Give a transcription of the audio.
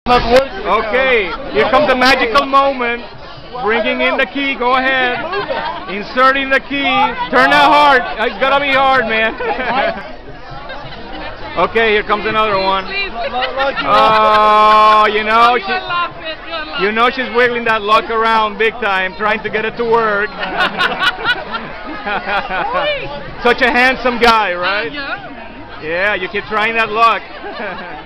Okay, here comes the magical moment. Bringing in the key, go ahead. Inserting the key. Turn that hard. It's gotta be hard, man. Okay, here comes another one. Oh, you know she's wiggling that lock around big time, trying to get it to work. Such a handsome guy, right? Yeah, you keep trying that lock.